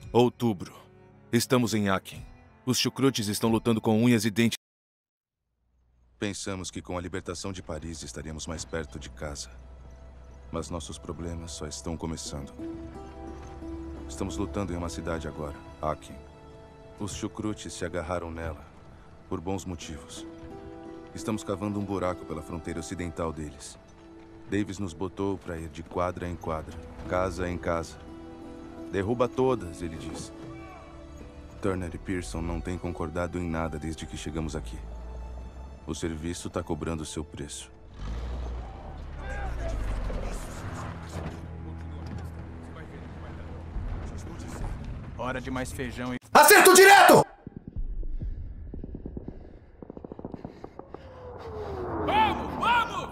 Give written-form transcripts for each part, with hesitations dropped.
Outubro. Estamos em Aachen. Os chucrutes estão lutando com unhas e dentes. Pensamos que com a libertação de Paris estaríamos mais perto de casa. Mas nossos problemas só estão começando. Estamos lutando em uma cidade agora, Aachen. Os chucrutes se agarraram nela, por bons motivos. Estamos cavando um buraco pela fronteira ocidental deles. Davis nos botou para ir de quadra em quadra, casa em casa. Derruba todas, ele diz. Turner e Pearson não têm concordado em nada desde que chegamos aqui. O serviço está cobrando seu preço. Hora de mais feijão e... Acerto direto! Vamos! Vamos!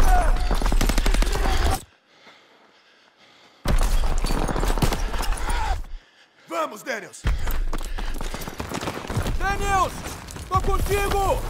Vamos, Daniels! Daniels! Tô contigo!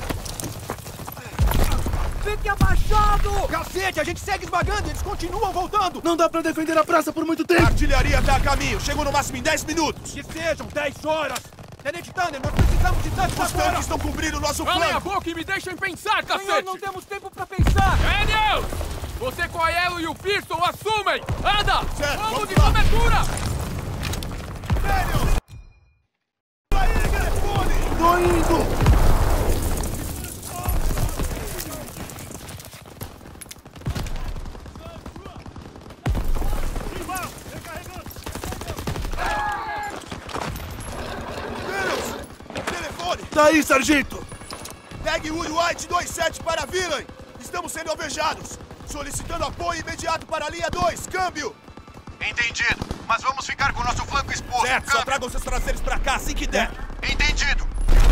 Fique abaixado! Cacete, a gente segue esmagando, eles continuam voltando! Não dá pra defender a praça por muito tempo! Artilharia tá a caminho, chegou no máximo em 10 minutos! Que sejam 10 horas! Tenente Tanner, nós precisamos de tanques Os agora! tanques estão cobrindo o nosso Calem a flanco! boca e me deixem pensar, cacete! Senhor, não temos tempo pra pensar! Daniels! Você, Coelho e o Pearson assumem! Anda! Certo, Fogo vamos de lá. cobertura! Daniels! Aí, telefone! Tô indo! Daniels! Telefone! Tá aí, sargento! Pegue Wood White 27 para Villain! Estamos sendo alvejados! Solicitando apoio imediato para a linha 2, câmbio! Entendido, mas vamos ficar com o nosso flanco exposto. Certo, só Câmbio. tragam seus traseiros para cá assim que der! Entendido.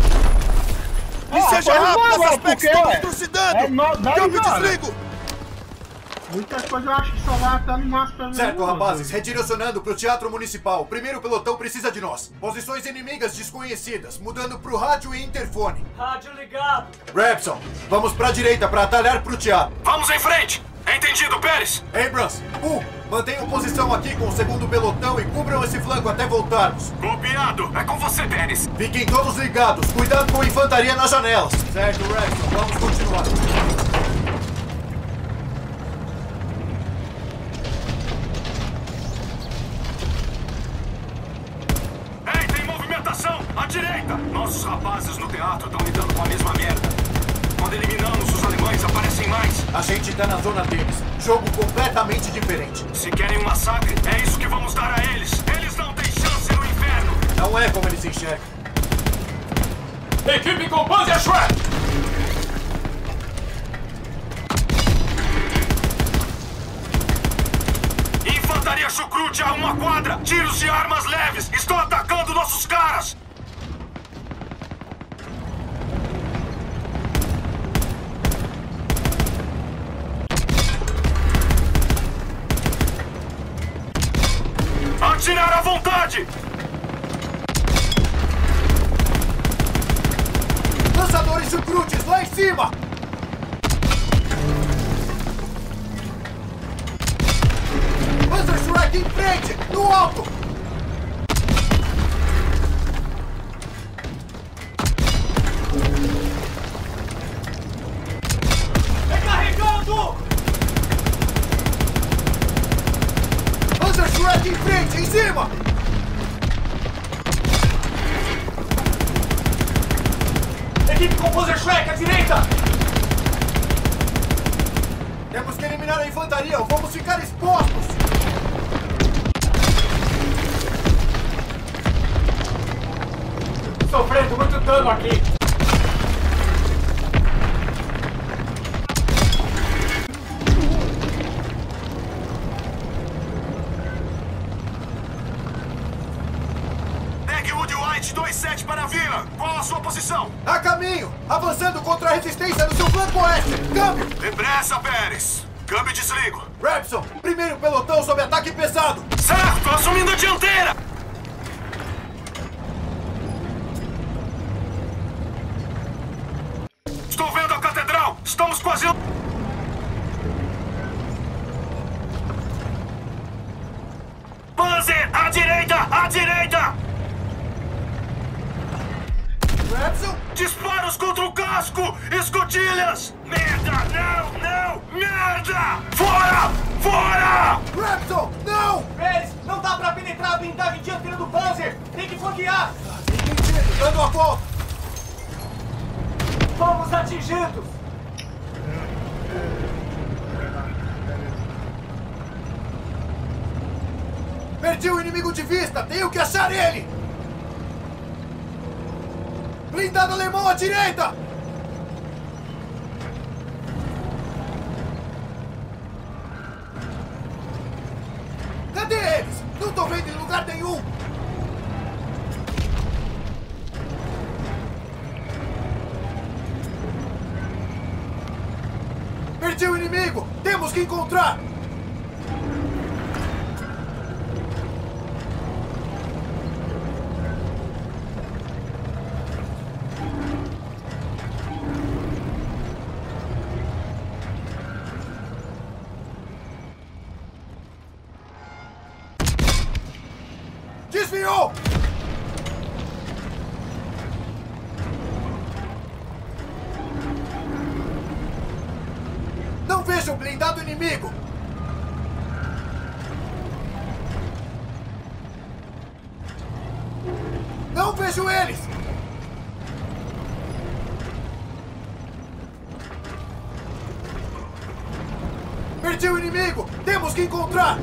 E seja rápido, agora, essas pecs porque, estão ué, trucidando! é dá Câmbio ligado. desligo! Muitas coisas eu acho que só vai até no máximo. Certo, rapazes, redirecionando pro Teatro Municipal. O primeiro pelotão precisa de nós. Posições inimigas desconhecidas, mudando pro rádio e interfone. Rádio ligado! Rabson, vamos pra direita pra atalhar pro teatro. Vamos em frente. Entendido, Pérez. Abrams, mantenham posição aqui com o segundo pelotão e cubram esse flanco até voltarmos. Copiado. É com você, Pérez. Fiquem todos ligados, cuidado com a infantaria nas janelas. Certo, Rabson, vamos continuar. Ei, tem movimentação. À direita. Nossos rapazes no teatro estão lidando com a mesma merda. Quando eliminamos os alemães, aparecem mais. A gente tá na zona deles. Jogo completamente diferente. Se querem um massacre, é isso que vamos dar a eles. Eles não têm chance no inferno. Não é como eles enxergam. Equipe com Panzerschreck! Infantaria chucrute a uma quadra. Tiros de armas leves. Estão atacando nossos caras. Atirar à vontade! Lançadores chucrutes lá em cima! Panzerschreck em frente! No alto! Recarregando! Panzerschreck em frente, em cima! Equipe com Panzerschreck à direita! Temos que eliminar a infantaria ou vamos ficar expostos! Sofrendo muito dano aqui! Pegue Wood White 27 para a vila. Qual a sua posição? A caminho! Avançando contra a resistência no seu flanco oeste! Câmbio! Depressa, Pérez. Câmbio e desligo. Rabson, primeiro pelotão sob ataque pesado! Certo, assumindo a dianteira. Estou vendo a catedral. Estamos quase... Panzer, à direita! À direita! Repson! Disparos contra o casco! Escotilhas! Merda! Não! Não! Merda! Fora! Fora! Repson! Não! Eles! Não dá pra penetrar a blindagem dianteira do Panzer! Tem que flanquear! Entendido! Dando a volta! Fomos atingidos! Perdi o inimigo de vista! Tenho que achar ele! Blindado alemão à direita! Cadê eles? Não tô vendo em lugar nenhum! Perdi o inimigo! Temos que encontrar! Desviou! Não vejo o blindado inimigo! Não vejo eles! Perdi o inimigo! Temos que encontrar!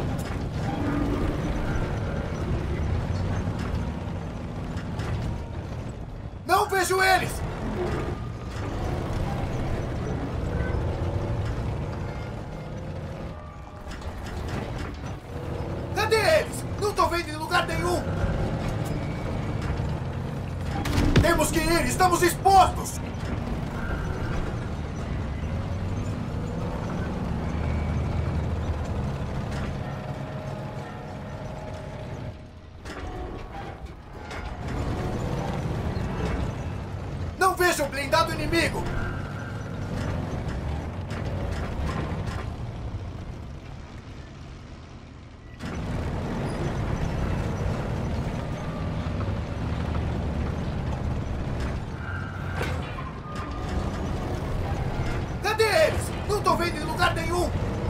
Não vejo eles! Cadê eles? Não tô vendo em lugar nenhum! Temos que ir! Estamos expostos! Não vejo o blindado inimigo! Cadê eles? Não tô vendo em lugar nenhum!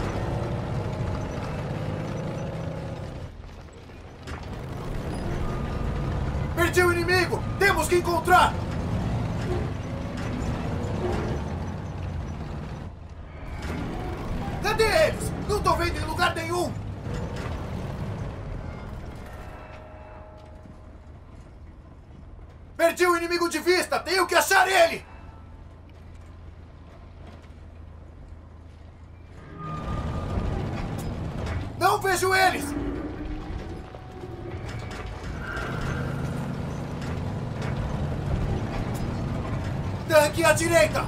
Perdi o inimigo! Temos que encontrar! Cadê eles? Não tô vendo em lugar nenhum! Perdi o inimigo de vista! Tenho que achar ele! Não vejo eles! Tanque à direita!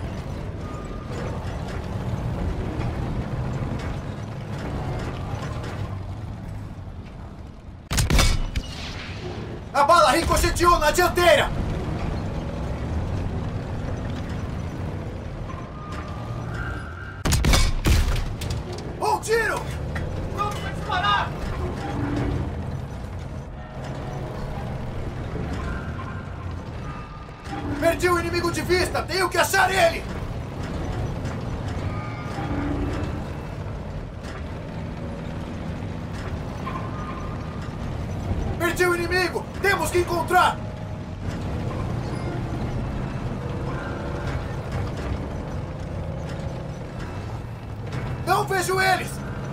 A bala ricocheteou na dianteira! Um tiro! Vamos disparar! Perdi o inimigo de vista! Tenho que achar ele! Perdi o inimigo! Temos que encontrar! Não vejo eles!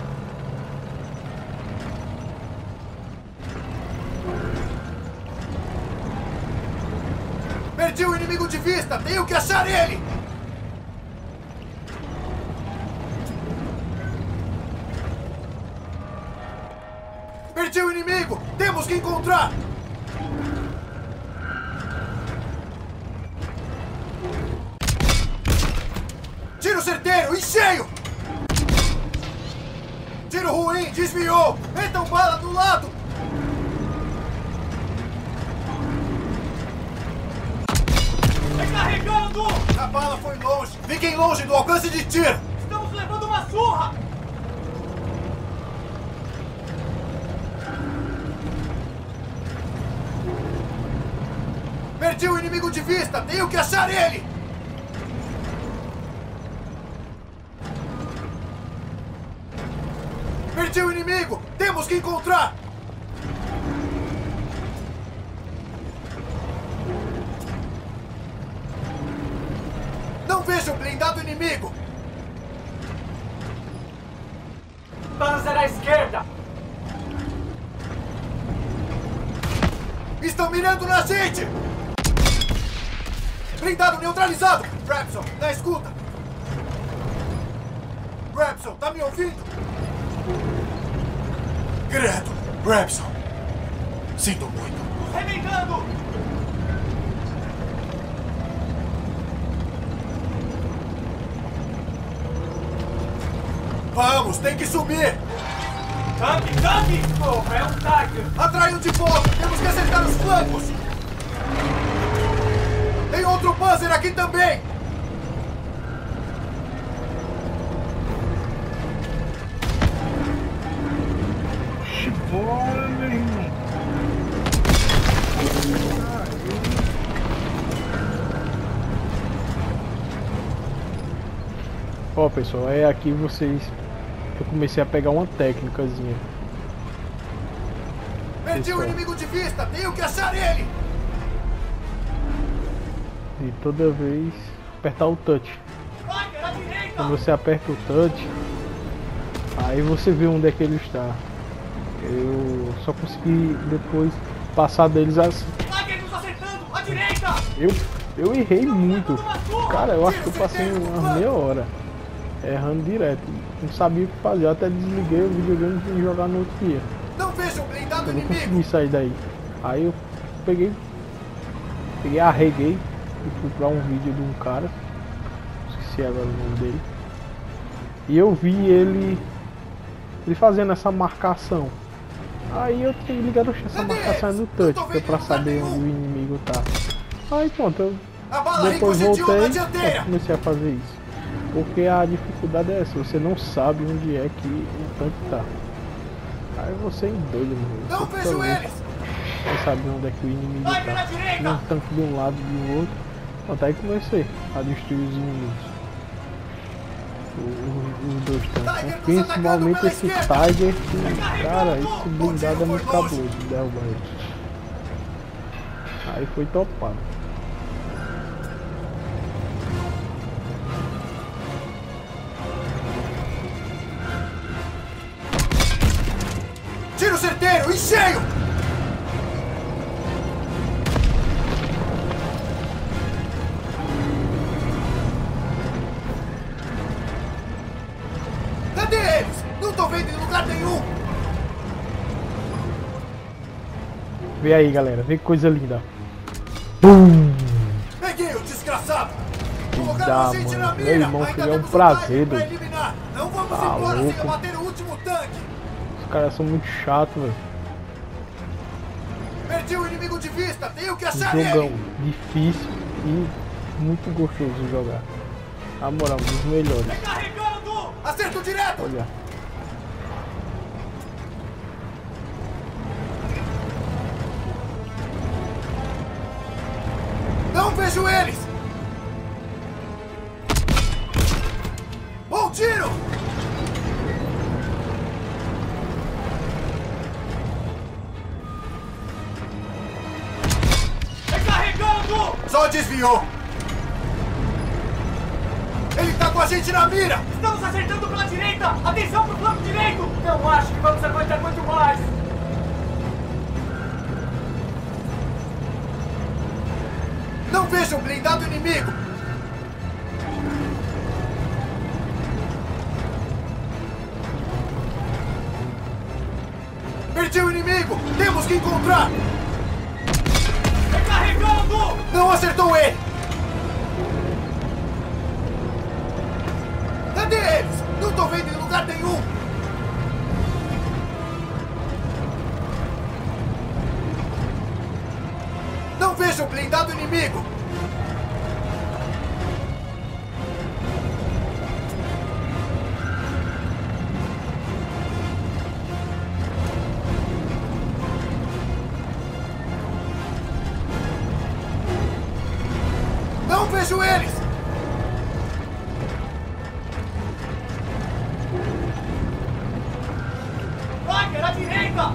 Perdi o inimigo de vista! Tenho que achar ele! Perdi o inimigo! Temos que encontrar! Tiro certeiro! Em cheio! Tiro ruim! Desviou! Então bala do lado! Recarregando! A bala foi longe! Fiquem longe do alcance de tiro! Estamos levando uma surra! Perdi o inimigo de vista! Tenho que achar ele! Perdi o inimigo! Temos que encontrar! Não vejo o blindado inimigo! Panzer à esquerda! Estão mirando na gente! Blindado neutralizado! Rapson, na escuta! Rapson, tá me ouvindo? Credo! Rapson! Sinto muito! Remendando! Vamos, tem que subir! Tanque, tanque! Porra, é um Tiger! Atraiam de volta! Temos que acertar os flancos! Tem outro Panzer aqui também! Bora, meu irmão. Ó, pessoal, é aqui vocês... Eu comecei a pegar uma técnicazinha. Perdi o inimigo de vista! Tenho que achar ele! E toda vez apertar o touch. Tiger, à direita! Quando você aperta o touch, aí você vê onde é que ele está. Eu só consegui depois passar deles assim. Tiger nos acertando! À direita! Eu errei muito. Cara, eu acho que eu passei uma meia hora errando direto. Não sabia o que fazer. Eu até desliguei o videogame e fui jogar no outro dia. Não vejo o blindado Eu não inimigo! consegui sair daí. Aí eu peguei, arreguei e fui pra um vídeo de um cara. Esqueci agora o nome dele. E eu vi ele fazendo essa marcação. Aí eu tinha ligado essa marcação no touch, que é pra saber onde o inimigo tá. Aí pronto, eu depois voltei e comecei a fazer isso. Porque a dificuldade é essa, você não sabe onde é que o tanque tá. Aí você endoida, mano. Não vejo eles! Você sabe onde é que o inimigo tá. Tinha um tanque de um lado e do outro. Pronto, aí comecei a destruir os inimigos. Os dois tanques. Principalmente esse Tiger, que, cara, esse blindado é muito cabuloso de derrubar ele. Aí foi topado. Tiro certeiro, em cheio! Cadê eles? Não tô vendo em lugar nenhum! Vê aí, galera, vê que coisa linda. Bum! Peguei o desgraçado! Dá, mano. Meu irmão, filho, é um prazer, doido. Não vamos Tá embora sem louco. abater o último tanque! Os caras são muito chatos, velho. Perdi o inimigo de vista! Tenho que achar Jogão ele! difícil e muito gostoso de jogar. Na moral, um dos melhores. Recarregando! Acerto direto! Olha. Não vejo eles! Bom tiro! Recarregando! Só desviou! Ele tá com a gente na mira! Estamos acertando pela direita! Atenção pro flanco direito! Não acho que vamos aguentar muito mais! Não vejo o blindado inimigo! Perdi o inimigo! Temos que encontrar! Recarregando! Não acertou ele! Cadê eles? Não tô vendo em lugar nenhum! Não vejo o blindado inimigo! Vejo eles! Vai, à direita!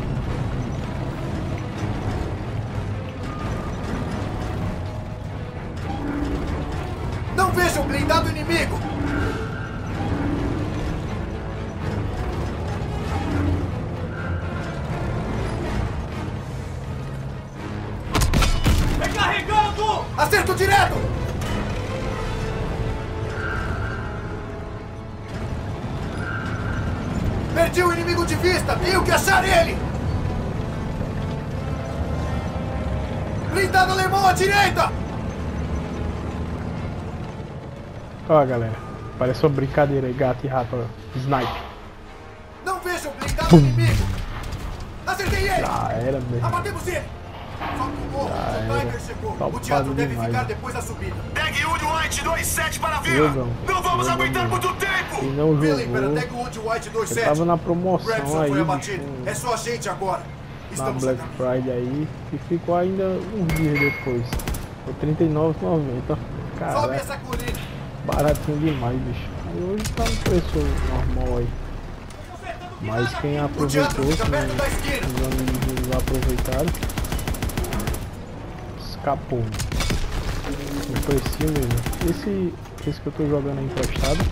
Não vejo o blindado inimigo! Recarregando! Acerto direto! Perdi o inimigo de vista! Tenho que achar ele! Blindado alemão à direita! Ó, galera, parece uma brincadeira aí, gato e rato, ó. Snipe. Não vejo o blindado inimigo! Acertei ele! Já era, mesmo. Abatemos ele! Só que o morro, o Tiger chegou. Topado O teatro deve demais. ficar depois da subida. Dagwood White 27 para a vila! Jogão. Não vamos Jogão aguentar mesmo. muito tempo! E não Billy para jogou. Dagwood White Eu 27. tava na O promoção Gregson aí, foi abatido. bicho, É só a gente agora. na Estamos a Black caminho. Friday aí, e ficou ainda uns dias depois. Foi R$39,90. Sobe Cara, essa colina. baratinho demais, bicho. Aí hoje tá no preço normal aí. Mas quem O aproveitou, teatro fica perto da esquina. os amigos aproveitaram, escapou. No precinho mesmo. Esse que eu tô jogando é emprestado.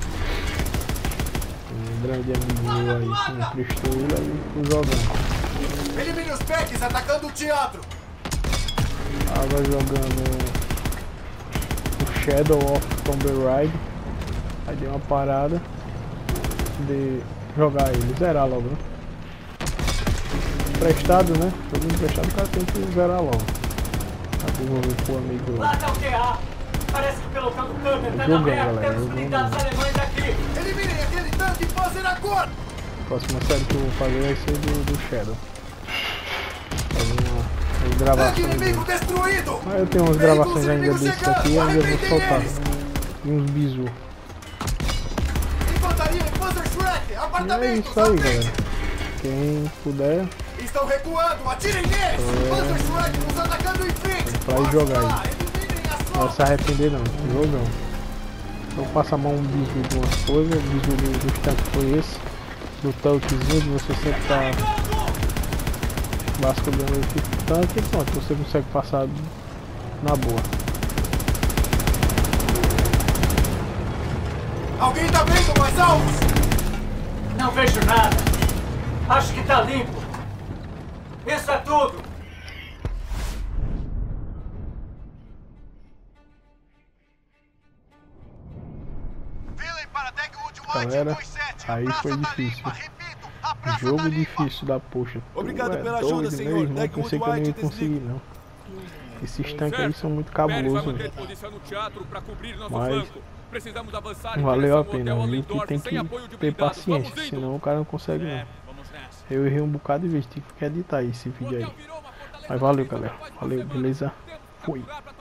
Um grande amigo meu aí que emprestou ele, aí tô jogando. Elimine os packs atacando o teatro. Tava jogando o Shadow of Tomb Raider. Aí deu uma parada de jogar ele, zerar logo, né? Emprestado, né? Jogo emprestado, o cara tem que zerar logo. Aí devolver pro amigo lá. Lá tá o QA! Parece que o pelotão do Câmbio tá na Jogão, merda! galera, Temos jogão blindados mesmo. alemães aqui! Eliminem aquele tanque Panzer agora. A próxima série que eu vou fazer vai ser do Shadow. Fazer umas Tanque gravações inimigo dele. destruído. Mas eu tenho umas Veículos gravações ainda inimigos desse chegando. aqui e ainda vou Arrebentem soltar. eles. E uns bizu. Infantaria em Panzer Shrek. E é Apartamentos. isso aí, à frente. galera. Quem puder, Estão recuando. Atirem neles. Panzer Shrek nos atacando em frente. pra ir jogar Lá, aí. eliminem a Não vai se arrepender não, jogão. Então passa a mão um bisu de umas coisas, o bisu dos tanques foi esse, do tanquezinho que você sempre tá vasculhando esse tanque e pronto, você consegue passar na boa. Alguém tá vendo mais alvos? Não vejo nada! Acho que tá limpo! Isso é tudo! Galera, aí foi difícil. Jogo difícil da poxa. Obrigado Tu é pela doido, ajuda, meu senhor. irmão, Dagwood pensei que eu não ia White conseguir não. Esses tanques aí são muito Pérez vai cabulosos, manter velho. posição no teatro para cobrir nosso Mas flanco. Precisamos avançar em valeu a direção ao pena, hotel viu? Que Allendorf, tem sem que apoio de ter blindados. paciência, Vamos indo. senão o cara não consegue não. Vamos nessa. Eu errei um bocado de vez, tive que editar esse vídeo aí. Virou uma fortaleza Mas valeu, defensiva, galera. faz uma Valeu, semana. beleza? Temos que Fui. capturar pra